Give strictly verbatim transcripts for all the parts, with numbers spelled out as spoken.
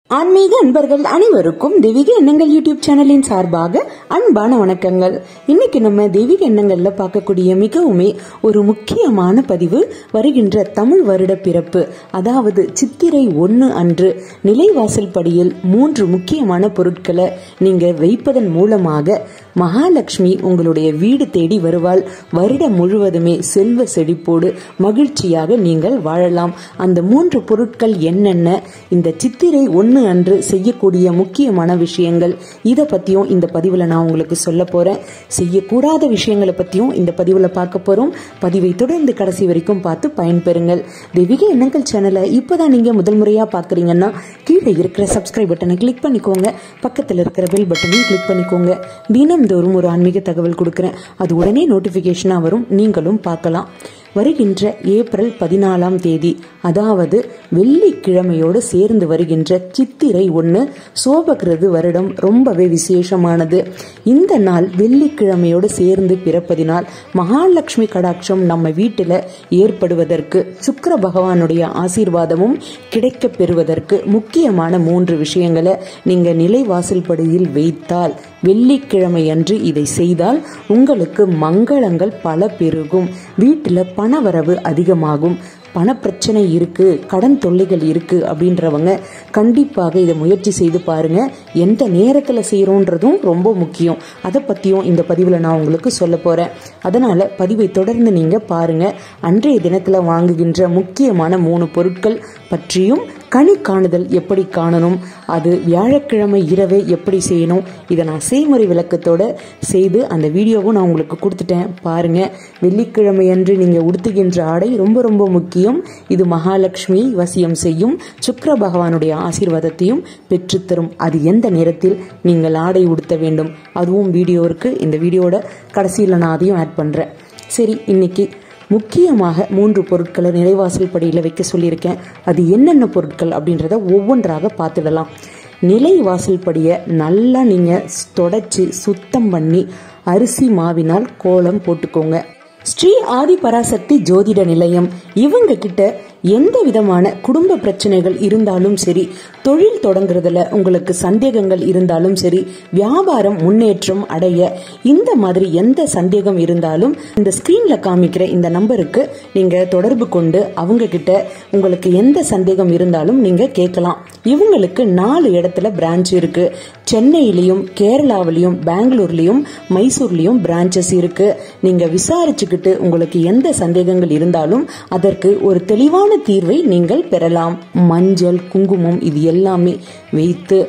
ஆன்மீக அன்பர்கள் அனைவருக்கும் தெய்வீக எண்ணங்கள் யூடியூப் சேனலின் சார்பாக அன்பான வணக்கங்கள். இன்னைக்கு நம்ம தெய்வீக எண்ணங்கள்ல பார்க்கக்கூடிய மிகவுமே ஒரு முக்கியமான பதிவு வருகின்ற தமிழ் வருட பிறப்பு, அதாவது சித்திரை ஒன்னு அன்று நிலைவாசல் படியில் மூன்று முக்கியமான பொருட்களை நீங்க வைப்பதன் மூலமாக மகாலட்சுமி உங்களுடைய வீடு தேடி வருவாள். வருடம் முழுவதுமே செல்வ செழிப்போடு மகிழ்ச்சியாக நீங்கள் வாழலாம். அந்த மூன்று பொருட்கள் என்னென்ன, இந்த சித்திரை ஒன்னு அன்று செய்யக்கூடிய முக்கியமான விஷயங்கள், இத பத்தியும் இந்த பதிவுல நான் உங்களுக்கு சொல்ல போறேன். செய்யக்கூடாத விஷயங்களை பத்தியும் இந்த பதிவுல பார்க்க போறோம். பதிவை தொடர்ந்து கடைசி வரைக்கும் பார்த்து பயன்பெறுங்கள். தெய்வீக எண்ணங்கள் சேனலை இப்பதான் நீங்க முதல் முறையா பாக்குறீங்கன்னா கீழே இருக்கிற சப்ஸ்கிரைப் பட்டனை கிளிக் பண்ணிக்கோங்க. பக்கத்தில் இருக்கிற பெல் பட்டனையும் கிளிக் பண்ணிக்கோங்க. தினம்தோறும் ஒரு ஆன்மீக தகவல் கொடுக்கிறேன், அது உடனே நோட்டிபிகேஷனா வரும், நீங்களும் பார்க்கலாம். வருகின்ற ஏப்ரல் பதினாலாம் தேதி, அதாவது வெள்ளிக்கிழமையோடு சேர்ந்து வருகின்ற சித்திரை ஒன்னு சோபகிருது வருடம் ரொம்பவே விசேஷமானது. இந்த நாள் வெள்ளிக்கிழமையோடு சேர்ந்து பிறப்பதினால் மகாலட்சுமி கடாட்சம் நம்ம வீட்டில் ஏற்படுவதற்கு, சுக்கிர பகவானுடைய ஆசீர்வாதமும் கிடைக்க பெறுவதற்கு முக்கியமான மூன்று விஷயங்களை நீங்க நிலைவாசல் படியில் வைத்தால், வெள்ளிக்கிழமை அன்று இதை செய்தால் உங்களுக்கு மங்களங்கள் பல பெருகும். வீட்டில் பணவரவு அதிகமாகும். பண பிரச்சனை இருக்கு, கடன் தொல்லைகள் இருக்கு அப்படின்றவங்க கண்டிப்பாக இதை முயற்சி செய்து பாருங்க. எந்த நேரத்துல செய்யறோன்றதும் ரொம்ப முக்கியம். அதை பத்தியும் இந்த பதிவுல நான் உங்களுக்கு சொல்ல போறேன். அதனால பதிவை தொடர்ந்து நீங்க பாருங்க. அன்றைய தினத்துல வாங்குகின்ற முக்கியமான மூணு பொருட்கள் பற்றியும், கனி காணுதல் எப்படி காணணும், அது வியாழக்கிழமை இரவே எப்படி செய்யணும், இதை நான் செய்முறை விளக்கத்தோட செய்து அந்த வீடியோவும் நான் உங்களுக்கு கொடுத்துட்டேன், பாருங்க. வெள்ளிக்கிழமை அன்று நீங்க உடுத்துகின்ற ஆடை ரொம்ப ரொம்ப முக்கியம். இது மகாலட்சுமி வசியம் செய்யும், சுக்கிர பகவானுடைய ஆசீர்வாதத்தையும் பெற்றுத்தரும். அது எந்த நேரத்தில் நீங்கள் ஆடை உடுத்த வேண்டும், அதுவும் வீடியோ இருக்கு. இந்த வீடியோட கடைசியில் நான் அதையும் ஆட் பண்றேன். சரி, இன்னைக்கு முக்கியமாக மூன்று பொருட்களை நிலைவாசல் படியில் வைக்க சொல்லியிருக்கேன். அது என்னென்ன பொருட்கள் அப்படின்றத ஒவ்வொன்றாக பார்த்துடலாம். நிலைவாசல் படியை நல்லா நீங்கள் தொடச்சி சுத்தம் பண்ணி அரிசி மாவினால் கோலம் போட்டுக்கோங்க. ஸ்ரீ ஆதி பராசக்தி ஜோதிட நிலையம், இவங்க கிட்ட எந்த விதமான குடும்ப பிரச்சனைகள் இருந்தாலும் சரி, தொழில் தொடங்குறதுல உங்களுக்கு சந்தேகங்கள் இருந்தாலும் சரி, வியாபாரம் முன்னேற்றம் அடைய இந்த மாதிரி எந்த சந்தேகம் இருந்தாலும் இந்த ஸ்கிரீன்ல காமிக்கிற இந்த நம்பருக்கு நீங்க தொடர்பு கொண்டு அவங்க கிட்ட உங்களுக்கு எந்த சந்தேகம் இருந்தாலும் நீங்க கேட்கலாம். இவங்களுக்கு நாலு இடத்துல பிரான்ச் இருக்கு. சென்னையிலையும், கேரளாவிலையும், பெங்களூர்லயும், மைசூர்லயும் பிரான்சஸ் இருக்கு. நீங்க விசாரிச்சுக்கிட்டு உங்களுக்கு எந்த சந்தேகங்கள் இருந்தாலும் அதற்கு ஒரு தெளிவான தீர்வை நீங்கள் பெறலாம். மஞ்சள், குங்குமம் இது எல்லாமே வைத்து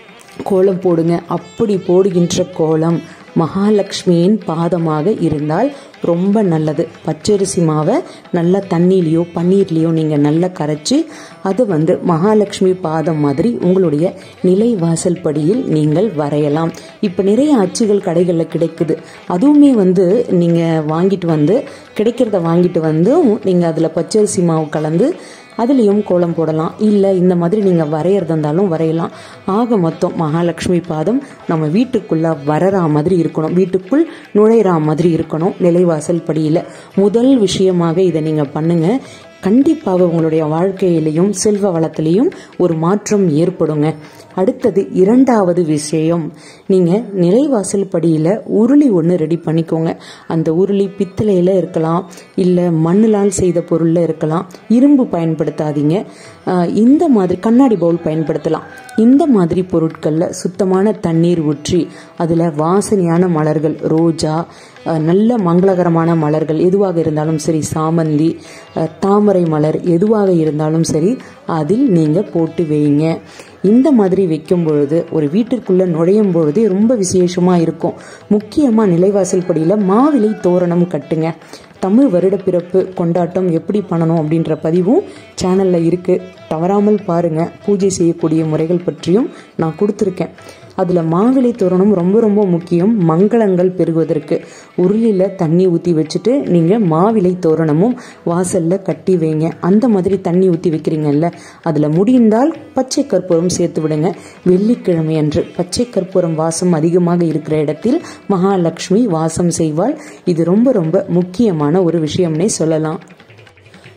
கோலம் போடுங்க. அப்படி போடுகின்ற கோலம் மகாலட்சுமியின் பாதமாக இருந்தால் ரொம்ப நல்லது. பச்சரிசி மாவை நல்லா தண்ணியிலையோ பன்னீர்லையோ நீங்கள் நல்லா கரைச்சி அது வந்து மகாலட்சுமி பாதம் மாதிரி உங்களுடைய நிலைவாசல் படியில் நீங்கள் வரையலாம். இப்போ நிறைய அச்சுகள் கடைகளில் கிடைக்குது. அதுவுமே வந்து நீங்கள் வாங்கிட்டு வந்து கிடைக்கிறத வாங்கிட்டு வந்து நீங்கள் அதில் பச்சரிசி மாவு கலந்து அதுலேயும் கோலம் போடலாம். இல்லை இந்த மாதிரி நீங்கள் வரைகிறதா இருந்தாலும் வரையலாம். ஆக மொத்தம் மகாலட்சுமி பாதம் நம்ம வீட்டுக்குள்ள வரறா மாதிரி இருக்கணும், வீட்டுக்குள் நுழையிறா மாதிரி இருக்கணும். நிலைவாசல் படியில் முதல் விஷயமாக இதை நீங்கள் பண்ணுங்க. கண்டிப்பாக உங்களுடைய வாழ்க்கையிலையும் செல்வ வளத்திலையும் ஒரு மாற்றம் ஏற்படுங்க. அடுத்தது இரண்டாவது விஷயம், நீங்க நிலைவாசல் படியில உருளி ஒன்று ரெடி பண்ணிக்கோங்க. அந்த உருளி பித்தளையில இருக்கலாம், இல்ல மண்ணிலால் செய்த பொருள்ல இருக்கலாம். இரும்பு பயன்படுத்தாதீங்க. இந்த மாதிரி கண்ணாடி பவுல் பயன்படுத்தலாம். இந்த மாதிரி பொருட்கள்ல சுத்தமான தண்ணீர் ஊற்றி அதுல வாசனையான மலர்கள், ரோஜா, நல்ல மங்களகரமான மலர்கள் எதுவாக இருந்தாலும் சரி, சாமந்தி, தாமரை மலர் எதுவாக இருந்தாலும் சரி, அதில் நீங்க போட்டு வைங்க. இந்த மாதிரி வைக்கும் பொழுது ஒரு வீட்டிற்குள்ள நுழையும் பொழுதே ரொம்ப விசேஷமா இருக்கும். முக்கியமா நிலைவாசல் படியில மாவிலை தோரணம் கட்டுங்க. தமிழ் வருட பிறப்பு கொண்டாட்டம் எப்படி பண்ணணும் அப்படின்ற பதிவும் சேனல்ல இருக்கு, தவறாமல் பாருங்க. பூஜை செய்யக்கூடிய முறைகள் பற்றியும் நான் கொடுத்துருக்கேன். அதுல மாவிலை தோரணம் ரொம்ப ரொம்ப முக்கியம். மங்களங்கள் பெருகுவதற்கு உருளில தண்ணி ஊற்றி வச்சுட்டு நீங்க மாவிலை தோரணமும் வாசல்ல கட்டி வைங்க. அந்த மாதிரி தண்ணி ஊற்றி வைக்கிறீங்கல்ல, அதுல முடிந்தால் பச்சை கற்பூரம் சேர்த்து விடுங்க. வெள்ளிக்கிழமை அன்று பச்சை கற்பூரம் வாசம் அதிகமாக இருக்கிற இடத்தில் மகாலட்சுமி வாசம் செய்வாள். இது ரொம்ப ரொம்ப முக்கியமான ஒரு விஷயம்னே சொல்லலாம்.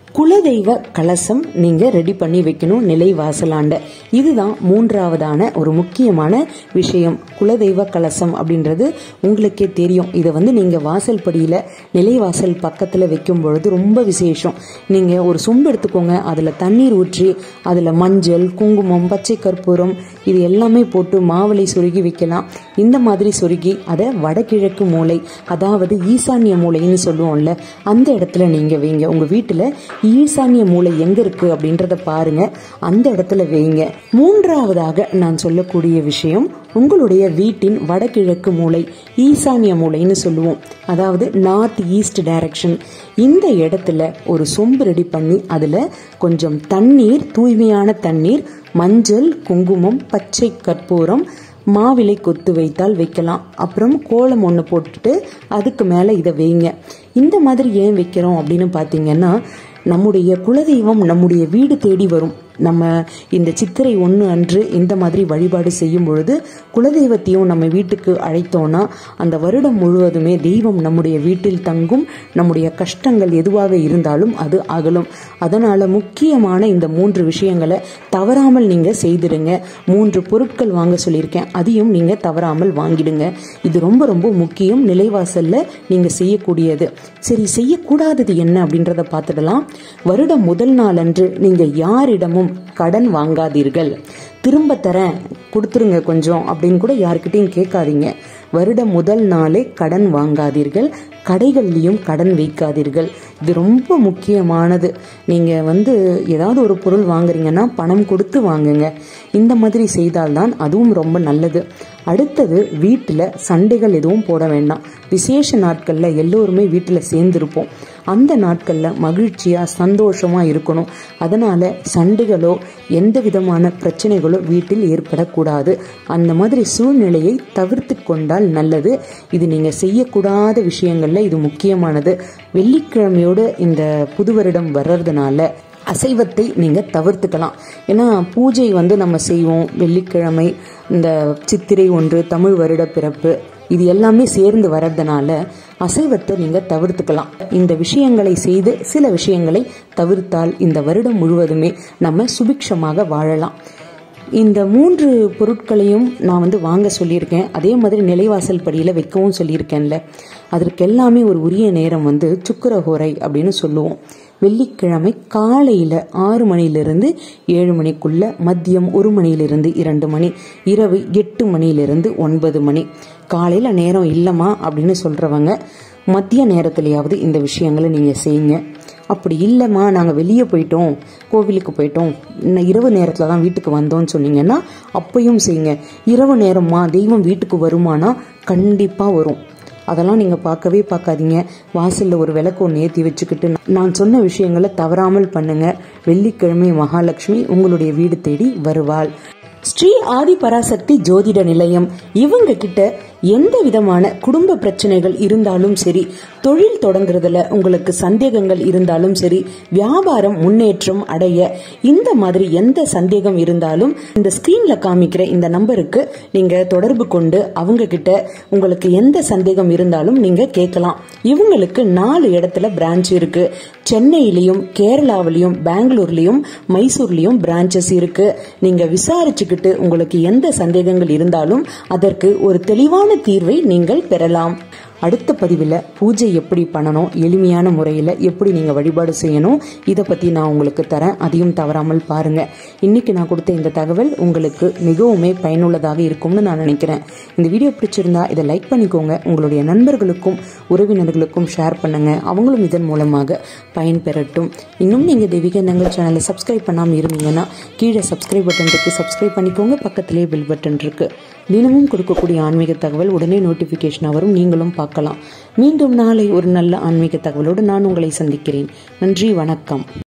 குலதெய்வ கலசம் நீங்க ரெடி பண்ணி வைக்கணும் நிலை வாசலாண்ட. இதுதான் மூன்றாவதான ஒரு முக்கியமான விஷயம். குலதெய்வ கலசம் அப்படின்றது உங்களுக்கே தெரியும். இதை வந்து நீங்க வாசல் படியில நிலைவாசல் பக்கத்துல வைக்கும் பொழுது ரொம்ப விசேஷம். நீங்க ஒரு சொம்பு எடுத்துக்கோங்க, அதுல தண்ணீர் ஊற்றி அதுல மஞ்சள், குங்குமம், பச்சை கற்பூரம் இது எல்லாமே போட்டு மாவளை சொருகி வைக்கலாம். இந்த மாதிரி சொருகி அதை வடகிழக்கு மூலை, அதாவது ஈசான்ய மூலைன்னு சொல்லுவோம்ல, அந்த இடத்துல நீங்க வைங்க. உங்க வீட்டுல ஈசான்ய மூலை எங்க இருக்கு அப்படின்றத பாருங்க, அந்த இடத்துல வைங்க. மூன்றாவதாக நான் சொல்லக்கூடிய விஷயம், உங்களுடைய வீட்டின் வடகிழக்கு மூலை, ஈசான்ய மூலைன்னு சொல்லுவோம், அதாவது நார்த் ஈஸ்ட் டைரக்ஷன். இந்த இடத்துல ஒரு சொம்பு ரெடி பண்ணி அதுல கொஞ்சம் தண்ணீர், தூய்மையான தண்ணீர், மஞ்சள், குங்குமம், பச்சை கற்பூரம், மாவிலை கொத்து வைத்தால் வைக்கலாம். அப்புறம் கோலம் ஒன்று போட்டுட்டு அதுக்கு மேலே இதை வைங்க. இந்த மாதிரி ஏன் வைக்கிறோம் அப்படின்னு பார்த்தீங்கன்னா, நம்முடைய குலதெய்வம் நம்முடைய வீடு தேடி வரும். நம்ம இந்த சித்திரை ஒன்று அன்று இந்த மாதிரி வழிபாடு செய்யும் பொழுது குலதெய்வத்தையும் நம்ம வீட்டுக்கு அழைத்தோம்னா அந்த வருடம் முழுவதுமே தெய்வம் நம்முடைய வீட்டில் தங்கும். நம்முடைய கஷ்டங்கள் எதுவாக இருந்தாலும் அது அகலும். அதனால முக்கியமான இந்த மூன்று விஷயங்களை தவறாமல் நீங்க செய்திடுங்க. மூன்று பொருட்கள் வாங்க சொல்லியிருக்கேன், அதையும் நீங்க தவறாமல் வாங்கிடுங்க. இது ரொம்ப ரொம்ப முக்கியம், நிலைவாசல்ல நீங்க செய்யக்கூடியது. சரி, செய்யக்கூடாதது என்ன அப்படின்றத பார்த்துடலாம். வருடம் முதல் நாள் அன்று நீங்க யாரிடமும் கடன் வாங்காதீர்கள். திரும்ப தரேன், கொடுத்துருங்க கொஞ்சம் அப்படின்னு கூட யாருக்கிட்டையும் கேட்காதீங்க. வருடம் முதல் நாளே கடன் வாங்காதீர்கள். கடைகள்லையும் கடன் வைக்காதீர்கள். இது ரொம்ப முக்கியமானது. நீங்க வந்து ஏதாவது ஒரு பொருள் வாங்குறீங்கன்னா பணம் கொடுத்து வாங்குங்க. இந்த மாதிரி செய்தால்தான் அதுவும் ரொம்ப நல்லது. அடுத்தது, வீட்டுல சண்டைகள் எதுவும் போட வேண்டாம். விசேஷ நாட்கள்ல எல்லோருமே வீட்டுல சேர்ந்திருப்போம். அந்த நாட்கள்ல மகிழ்ச்சியா சந்தோஷமா இருக்கணும். அதனால சண்டைகளோ எந்த விதமான பிரச்சனைகளோ வீட்டில் ஏற்படக்கூடாது. அந்த மாதிரி சூழ்நிலையை தவிர்த்து கொண்டால் நல்லது. இது நீங்க செய்யக்கூடாத விஷயங்கள்ல இது முக்கியமானது. வெள்ளிக்கிழமையோடு இந்த புது வருடம் வர்றதுனால அசைவத்தை நீங்க தவிர்த்துக்கலாம். ஏன்னா பூஜை வந்து நம்ம செய்வோம் வெள்ளிக்கிழமை, இந்த சித்திரை ஒன்று, தமிழ் வருட பிறப்பு, இது எல்லாமே சேர்ந்து வர்றதுனால அசைவத்தை நீங்க தவிர்த்துக்கலாம். இந்த விஷயங்களை செய்து சில விஷயங்களை தவிர்த்தால் இந்த வருடம் முழுவதுமே நம்ம சுபிக்ஷமாக வாழலாம். இந்த மூன்று பொருட்களையும் நான் வந்து வாங்க சொல்லியிருக்கேன். அதே மாதிரி நிலைவாசல் படியில வைக்கவும் சொல்லியிருக்கேன்ல. அதற்கு எல்லாமே ஒரு உரிய நேரம் வந்து சுக்கிரஹோரை அப்படின்னு சொல்லுவோம். வெள்ளிக்கிழமை காலையில ஆறு மணிலிருந்து ஏழு மணிக்குள்ள, மதியம் ஒரு மணிலிருந்து இரண்டு மணி, இரவு எட்டு மணிலிருந்து ஒன்பது மணி. காலையில நேரம் இல்லமா அப்படின்னு சொல்றவங்க மதிய நேரத்திலேயாவது இந்த விஷயங்களை நீங்க செய்யுங்க. அப்படி இல்லைம்மா நாங்கள் வெளியே போயிட்டோம், கோவிலுக்கு போயிட்டோம், இன்னும் இரவு நேரத்தில் தான் வீட்டுக்கு வந்தோம்னு சொன்னீங்கன்னா அப்பையும் செய்யுங்க. இரவு நேரமா தெய்வம் வீட்டுக்கு வருமானா கண்டிப்பாக வரும். அதெல்லாம் நீங்கள் பார்க்கவே பார்க்காதீங்க. வாசலில் ஒரு விளக்கு ஒன்று ஏற்றி வச்சுக்கிட்டு நான் சொன்ன விஷயங்களை தவறாமல் பண்ணுங்க. வெள்ளிக்கிழமை மகாலட்சுமி உங்களுடைய வீடு தேடி வருவாள். ஸ்ரீ ஆதி பராசக்தி ஜோதிட நிலையம், இவங்க கிட்ட எந்த விதமான குடும்ப பிரச்சனைகள் இருந்தாலும் சரி, தொழில் தொடங்குறதுல உங்களுக்கு சந்தேகங்கள் இருந்தாலும் சரி, வியாபாரம் முன்னேற்றம் அடைய இந்த மாதிரி எந்த சந்தேகம் இருந்தாலும் இந்த ஸ்கிரீன்ல காமிக்கிற இந்த நம்பருக்கு நீங்க தொடர்பு கொண்டு அவங்க கிட்ட உங்களுக்கு எந்த சந்தேகம் இருந்தாலும் நீங்க கேட்கலாம். இவங்களுக்கு நாலு இடத்துல பிரான்ச் இருக்கு. சென்னையிலையும், கேரளாவிலையும், பெங்களூர்லயும், மைசூர்லயும் பிரான்சஸ் இருக்கு. நீங்க விசாரிச்சுக்கிட்டு உங்களுக்கு எந்த சந்தேகங்கள் இருந்தாலும் அதற்கு ஒரு தெளிவான தீர்வை நீங்கள் பெறலாம். அடுத்த பதிவில் பூஜை எப்படி பண்ணணும், எளிமையான முறையில் எப்படி நீங்கள் வழிபாடு செய்யணும், இதை பற்றி நான் உங்களுக்கு தரேன். அதையும் தவறாமல் பாருங்க. இன்னைக்கு நான் கொடுத்த இந்த தகவல் உங்களுக்கு மிகவுமே பயனுள்ளதாக இருக்கும்னு நான் நினைக்கிறேன். இந்த வீடியோ பிடிச்சிருந்தா இதை லைக் பண்ணிக்கோங்க. உங்களுடைய நண்பர்களுக்கும் உறவினர்களுக்கும் ஷேர் பண்ணுங்க. அவங்களும் இதன் மூலமாக பயன் பெறட்டும். இன்னும் நீங்கள் தெய்வீக எண்ணங்கள் சேனலை சப்ஸ்கிரைப் பண்ணாமல் இருந்தீங்கன்னா கீழே சப்ஸ்கிரைப் பட்டன் இருக்கு, சப்ஸ்கிரைப் பண்ணிக்கோங்க. பக்கத்திலே பெல் பட்டன் இருக்கு. தினமும் கொடுக்கக்கூடிய ஆன்மீக தகவல் உடனே நோட்டிபிகேஷன் வரும், நீங்களும் பார்க்கலாம். மீண்டும் நாளை ஒரு நல்ல ஆன்மீக தகவலோடு நான் உங்களை சந்திக்கிறேன். நன்றி, வணக்கம்.